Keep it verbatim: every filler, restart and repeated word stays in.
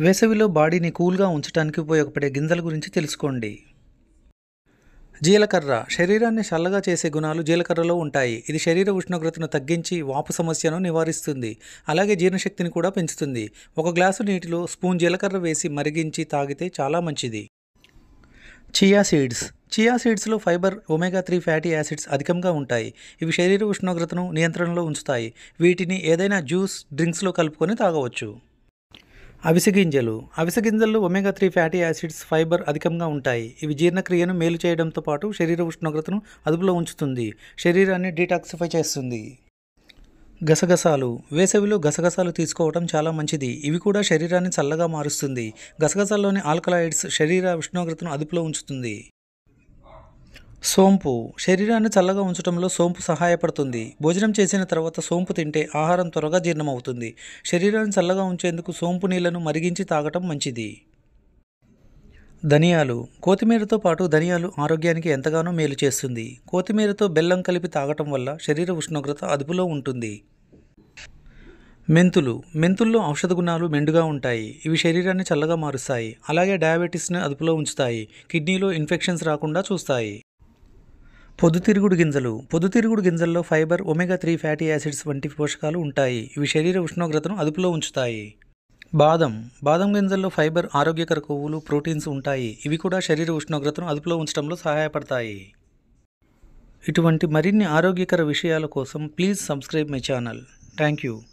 వేసవిలో బాడీని కూల్గా ఉంచడానికి ఉపయోగపడే గింజల గురించి తెలుసుకోండి. జీలకర్ర శరీరాన్ని చల్లగా చేసే గుణాలు జీలకర్రలో ఉంటాయి. ఇది శరీర ఉష్ణోగ్రతను తగ్గించి వాపు సమస్యను నివారిస్తుంది. అలాగే జీర్ణశక్తిని కూడా పెంచుతుంది. ఒక గ్లాసు నీటిలో స్పూన్ జీలకర్ర వేసి మరిగించి తాగితే చాలా మంచిది. చియా సీడ్స్ చియా సీడ్స్లో fibre, omega three fatty acids అధికంగా ఉంటాయి. ఇవి శరీర ఉష్ణోగ్రతను నియంత్రణలో ఉంచుతాయి. వీటిని ఏదైనా జ్యూస్, డ్రింక్స్లో కలుపుకొని తాగవచ్చు. అవిసె గింజలు అవిసె గింజల్లో omega three fatty acids, fibre అధికంగా ఉంటాయి. ఇవి జీర్ణక్రియను మేలు చేయడంతో పాటు శరీర ఉష్ణోగ్రతను అదుపులో ఉంచుతుంది. శరీరాన్ని డీటాక్సిఫై చేస్తుంది. గసగసాలు వేసవిలో గసగసాలు తీసుకోవడం చాలా మంచిది. ఇవి కూడా శరీరాన్ని చల్లగా మారుస్తుంది. గసగసాల్లోని ఆల్కలాయిడ్స్ శరీర ఉష్ణోగ్రతను అదుపులో ఉంచుతుంది. సోంపు శరీరాన్ని చల్లగా ఉంచడంలో సోంపు సహాయపడుతుంది. భోజనం చేసిన తర్వాత సోంపు తింటే ఆహారం త్వరగా జీర్ణమవుతుంది. శరీరాన్ని చల్లగా ఉంచేందుకు సోంపు నీళ్లను మరిగించి తాగటం మంచిది. ధనియాలు కొత్తిమీరతో పాటు ధనియాలు ఆరోగ్యానికి ఎంతగానో మేలు చేస్తుంది. కొత్తిమీరతో బెల్లం కలిపి తాగటం వల్ల శరీర ఉష్ణోగ్రత అదుపులో ఉంటుంది. మెంతులు మెంతుల్లో ఔషధ గుణాలు మెండుగా ఉంటాయి. ఇవి శరీరాన్ని చల్లగా మారుస్తాయి. అలాగే డయాబెటీస్ని అదుపులో ఉంచుతాయి. కిడ్నీలో ఇన్ఫెక్షన్స్ రాకుండా చూస్తాయి. పొద్దుతిరుగుడు గింజలు పొద్దుతిరుగుడు గింజల్లో fibre, omega three fatty acids వంటి పోషకాలు ఉంటాయి. ఇవి శరీర ఉష్ణోగ్రతను అదుపులో ఉంచుతాయి. బాదం బాదం గింజల్లో ఫైబర్, ఆరోగ్యకర కొవ్వులు, ప్రోటీన్స్ ఉంటాయి. ఇవి కూడా శరీర ఉష్ణోగ్రతను అదుపులో ఉంచడంలో సహాయపడతాయి. ఇటువంటి మరిన్ని ఆరోగ్యకర విషయాల కోసం please subscribe my channel. Thank you.